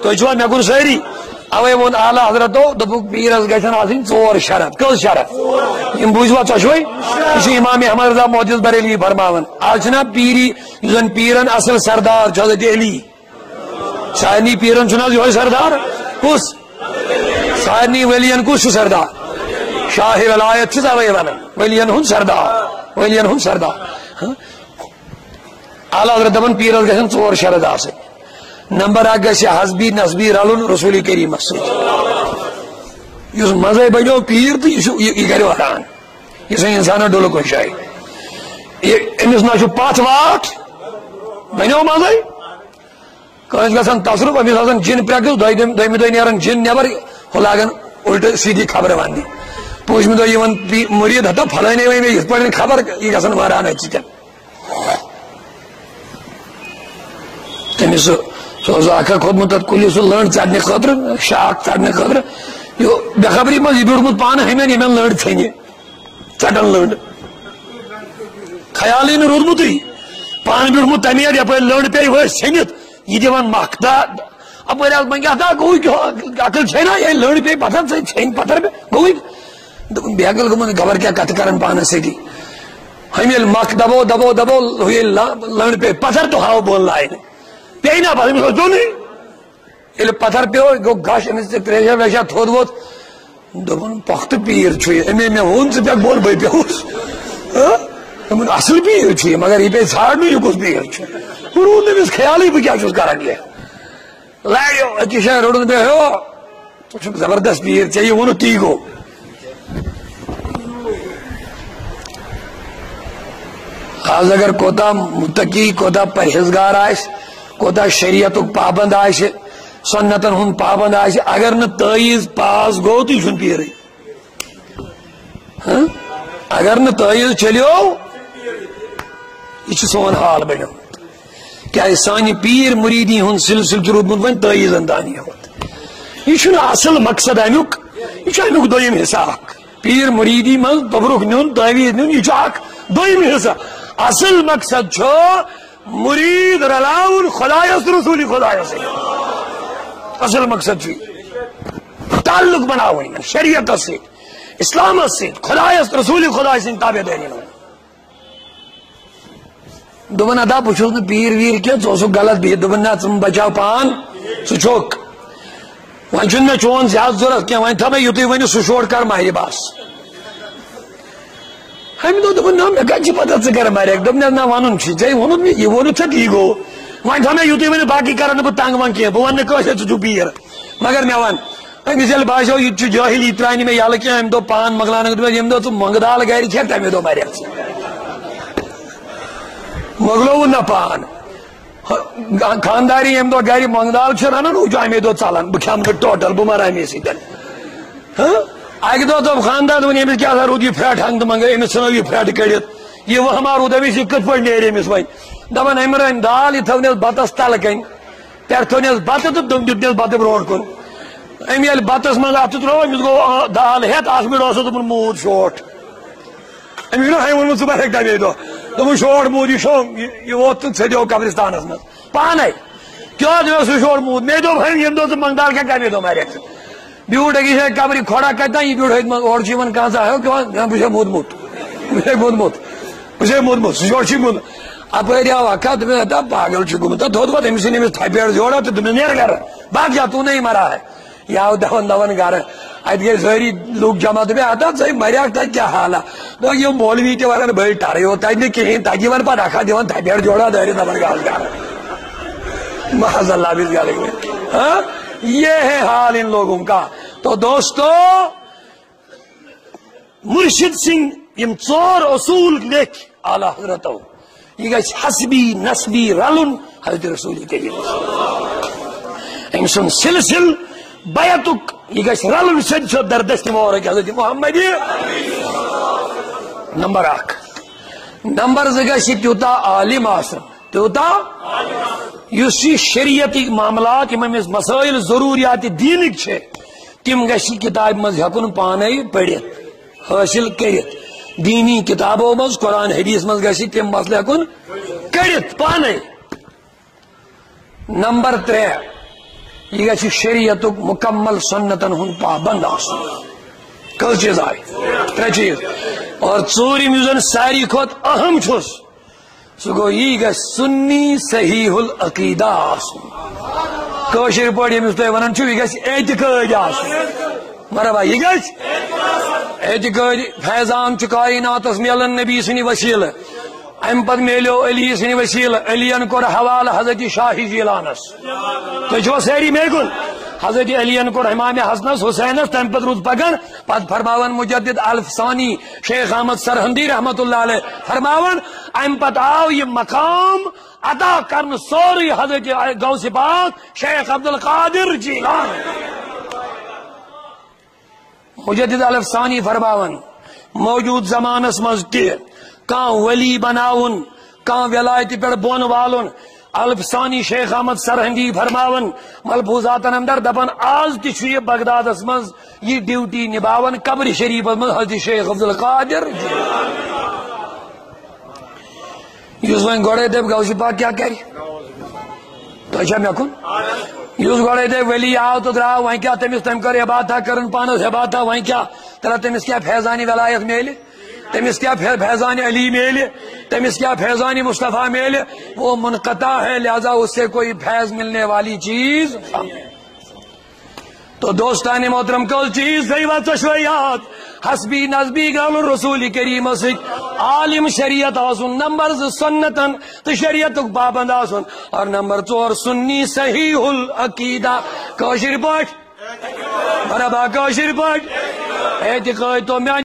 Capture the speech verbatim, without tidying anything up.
چھوا مے کن ساری اوے وون اعلی حضرتو دپک پیرس گژھن آسٕنۍ ژور شرط کٔژ شرط یم بوٗزوا ژۄشوے یہ چھُ امام احمد رضا محدث بریلوی فرماوان آز چھُنا پیری یُس زن پیرن اصل سردار چھُ حضرت علی سارنٕے پیرن چھُنہ یہوے سردار کُس سارنٕے ؤلین کُس چھُ سردار شاہ ولایت چھِ توے ونان ؤلین ہُنٛد سردار ؤلین ہُنٛد سردار اعلی حضرت دپان پیرس گژھن ژور شرط آسٕنۍ نمبر اکھ گژھِ حسبی نسبی رلُن رسول کریمس سۭتۍ یُس مزے بنیو پیر تو یہ کرو حران یہ سا انسان ڈول کن جائے امس نہ پت واٹ بنیو مزے کنس گھن تصرف امس آسان جن پریکٹس دہمہ دہ نیران جن نبر ہو لاگان الٹہ سیدھی خبر وننہ پوٗژمہِ دۄہ مرید ہتا پھلانے وے مے یتھ پٲٹھۍ خبر یہ گژھان ماران اتھن تمس سہ اکھا کھوتمت تک کُلہِ سُہ لٔنڈ ژٹنہٕ خٲطرٕ شاخ ژٹنہٕ خٲطرٕ یہ بے خبری مز یہ بیوٹمت پانہ ہمین یمن لڑ ژھنہِ ژٹن لڑ خیال نہ روٗدمُت پان بیوٹمت تمے یپٲرۍ لڑ پے ؤسۍ ژھنِتھ یہ دِوان مکھتا اپٲرۍ حظ وۄنۍ کیٛاہ گوٚو عقل چھے نا ییٚلہِ لڑ پے پتھر ژٕ ژھنۍ پتھر گوٚوٕے دوٚپُن بے عقل گوٚمُت خبر کیٛاہ کتھٕ کران پانس سۭتی ہم ییٚلہِ مکھ دبو دبو دبو ییٚلہِ لڑ پے پتھر تو ہاو بول لاینہ پے نا پتہٕ أمِس اوس پیوٚنٕے ییٚلہِ پتھر پیو گوٚو گش أمِس تہِ تریشا ویشا تھوٚد ووٚتھ دوٚپُن پۄختہٕ پیٖر چھُ یہِ أمے مےٚ ووٚن ژٕ پیٚکھ بوٚڑ بہٕ پیوٚوُس دوٚپُن اصل پیٖر چھُ یہِ مگر یہِ پیٚیہِ ژھانڈنُے یہِ کُس پیٖر چھُ روٗد أمِس خیالٕے بہٕ کیٛاہ چھُس کران یہِ لڑیو أکِس جایہِ روٚٹُن مےٚ ہیو ژٕ چھُکھ زبردست پیٖر ژےٚ یہِ ووٚنُتھ تی گوٚو آز اگر کوتاہ متقی کوتاہ پرہیزگار آسہِ کوتاہ شریعتُک پابند آسہِ سنتن ہن پابند آسہِ اگر نہ تعیٖز پاس گوٚو تہٕ یہِ چھُنہٕ پیٖرٕے اگر نہ تعیٖز چلیو یہ چھُ سون حال بنیومُت کیازِ سانہِ پیٖر مُریٖدی ہُنٛد سلسلہٕ چھُ روٗدمُت وۄنۍ تعیٖزن دانی یوت یہ چھُنہٕ اصل مقصد امیُک یہ چھُ امیُک دوٚیِم حصہٕ اکھ پیٖر مُریٖدی منٛز توبرُک نیُن تعویٖز نیُن یہ چھُ اکھ دوٚیِم حصہٕ اصل مقصد چھُ مرید رلاؤن خدایس رسول خدایس اصل مقصد چھُ تعلق بناوٕنۍ شریعتس سۭتۍ اسلامس سۭتۍ خدایس رسول خداے سٕنٛدۍ تابع دٲری منٛز دوٚپُن ادا بہٕ چھُس نہٕ پیٖر ویٖر کینٛہہ ژٕ اوسُکھ غلط بِہِتھ دوٚپُن نہ ژٕ بچاو پان ژٕ چھُکھ وۄنۍ چھُنہٕ مےٚ چون زیادٕ ضوٚرتھ کینٛہہ وۄنۍ تھاو مےٚ یُتُے ؤنِو سُہ شوٹ کر ماہرِ باس ہمیں دوٚپ دوٚپُن نہ مےٚ کتہِ چھِ پتہ ژٕ کر مارٮ۪کھ دوٚپ نہ ونُن چھُ ژےٚ ووٚنُتھ مےٚ یہِ ووٚنُتھ ژےٚ تی گوٚو وۄنۍ تھاو مےٚ یُتُے ؤنِتھ باقٕے کرن نہٕ بہٕ تنگ ونگ کینٛہہ بہٕ ونہٕ نہٕ کٲنٛسہِ ژٕ چھُکھ پیٖر مگر مےٚ ون أمِس ییٚلہِ باسیو یہِ تہِ چھُ جٲہِل یہِ ترٛایہِ نہٕ مےٚ یلہٕ کینٛہہ أمۍ دوٚپ پان مۄکلاونہٕ دوٚپمَس ییٚمہِ دۄہ ژٕ مۄنٛگہٕ دال گرِ کھٮ۪کھ تَمے دۄہ مریکھ ژٕ مۄکلووُن نہ پان خانداری ییٚمہِ دۄہ گرِ مۄنٛگہٕ دال چھِ رنان ہُہ چھُ اَمے دۄہ ژلان بہٕ کھٮ۪مہٕ نہٕ ٹوٹل بہٕ مرٕ اَمے سۭتۍ اکہِ دۄہ دوٚپ خاندار دوٚپُن أمِس کیٛاہ سا روٗد یہِ پھرٛٹھ ہنٛگتہٕ منٛگے أمِس ژھٕنو یہِ پھرٛٹھ کٔڑِتھ یہ وہما روٗد أمِس یہِ کِتھ پٲٹھۍ نیرِ أمِس وۄنۍ دپان أمۍ رٔنۍ دال یہِ تھٲونٮ۪س بتس تلہٕ کَنۍ پٮ۪ٹھٕ تھٲونٮ۪س بتہٕ تہٕ تِم دیُتنٮ۪س بتہٕ برونٛٹھ کُن أمۍ ییٚلہِ بتس منٛز اَتھٕ ترٛوو أمِس گوٚو دال ہٮ۪تھ اکھ مِنٹ اوسُس دوٚپُن موٗد شوٹ أمِس چھُنہ ہے ووٚنمُت ژٕ مرکھ تَمے دۄہ دوٚپُن شوٹ موٗد یہِ شوٚنگ یہِ ووت تہٕ ژھیٚدیو قبرستانس منٛز پانے کیٛاہ دِمو سُہ شوٹ موٗد مےٚ دوٚپ ہے ییٚمہِ دۄہ ژٕ منٛگہٕ دال کھٮ۪کھ تَمے دۄہ مرکھ ژٕ بیوٗٹھ أکِس جایہِ قبرِ کھۄڑا کتہِ یہِ بیوٗٹھ أتھۍ منٛز اورٕ چھُ یِوان کانٛہہ ژٕ ہیٚو بہٕ چھُسے موٗدمُت بہٕ چھُسے موٗدمُت بہٕ چھُسے موٗدمُت سُہ شوٹ چھُے موٗدمُت اپٲرۍ آو اکھا دوٚپمَس ہتا پاگل چھُ گوٚمُت تھوٚد ووٚتھ أمِس ژھٕنۍ أمِس تھپیڑ جوڑا تہٕ دوٚپمَس نیرٕ گرٕ بھاگ جا تو نہیں مرا ہے یہِ آو دون دون گرٕ اتہِ گٔے سٲری لُکھ جمع دوٚپمَس ہتا ژٕے مریکھ تتہِ کیٛاہ حالا دوٚپ یِم مولوی تہِ ونان بٔڑۍ ٹرٕے یوت تتہِ نہٕ کِہیٖنۍ تتہِ یِوان پتہٕ اکھا دِوان تھپیڑ جوڑا دٲرِتھ دپان گژھ گرٕ معاذ اللہ بِس گلے میں ہاں یہ ہے حال ان لوگوں کا تو دوستو مرشد سنگھ یم ژور اصول لیکھ اعلیٰ حضرتو یہ گژھِ حسبی نسبی رلُن حضرت رسول کریم أمۍ سُنٛد سلسل بیعتُک یہ گژھِ رلُن سیٚدِ سیوٚد دردست مبارک حضرت محمد نمبر اکھ نمبر زٕ گژھِ یہِ تیوٗتاہ عالم آسُن تیوٗتاہ یُس یہِ شریعتٕکۍ معاملات یِم أمِس مسٲیل ضروٗریات دیٖنٕکۍ چھِ تِم گژھِ یہِ کِتابہِ منٛز ہٮ۪کُن پانے پٔرِتھ حٲصِل کٔرِتھ دینی کتابوں مز قرآن حدیث مز گژھِ تِم مسلہٕ ہٮ۪کُن کٔرِتھ پانے نمبر ترٛےٚ یہ گژھِ شریعت مکمل سنتن ہن پابند آسن کل چیز آئی ترے چیز اور ژوٗرِم یُس زن ساری کھۄتہٕ اہم چھُس سُہ گوٚو یی گژھِ سُنی صحیح العقیدہ آسن کٲشِر پٲٹھۍ ییٚمِس تُہۍ ونان چھِو یہِ گژھِ اعتقٲدۍ آسن مرحبا یہ گژھِ اعتقٲدۍ فیضان چھُ کائناتس میلان نبی سٕنٛدِ وسیٖلہٕ ام پتہ میلیو علی سٕنٛدِ وسیٖلہٕ علیَن کوٚر حوالہٕ حضرت شاہ جیلانس تُہۍ چھِوا سٲری مےٚ کُن حضرت علیَن کوٚر امام حسنس حسینس تمہِ پتہٕ روٗد پکان پتہٕ فرماون مجدد الف ثانی شیخ احمد سرہندی رحمت اللہ علیہ فرماون ام پتہٕ آو یہ مقام عطا کرنہٕ سورُے حضرت غوث پاک شیخ عبد القادر جیلانی مجدد الف ثانی فرماون موجود زمانس مز تہ کان ولی بناون کان ولایت پہ بون والن الف ثانی شیخ احمد سرہندی فرماون ملفوظاتن اندر دپن آز تہ یہ بغدادس مز یہ ڈیوٹی نباون قبر شریف مز حضرت شیخ عبد القادر یس ون گوڑے دپ غوث پاک کیا کر تو اچھا مے کن یس گوڑے دپ ولی آو تو درا وہیں کیا تمس تم کر عبادت کرن پانس عبادت وہیں کیا ترا تمس کیا فیضانی ولایت میلے تمس کیا فیضان علی میلے تمس کیا فیضان مصطفیٰ میلے وہ منقطع ہے لہذا اس سے کوئی فیض ملنے والی چیز تو دوستان محترم کل چیز گئی وقت شویات حسبی نزبی گال رسول کریم سک عالم شریعت آسن نمبر سنتن تو شریعت پابند آسن اور نمبر چور سنی صحیح العقیدہ کاشر پاٹ مرحبا کاشر پاٹ اعتقاد تو میں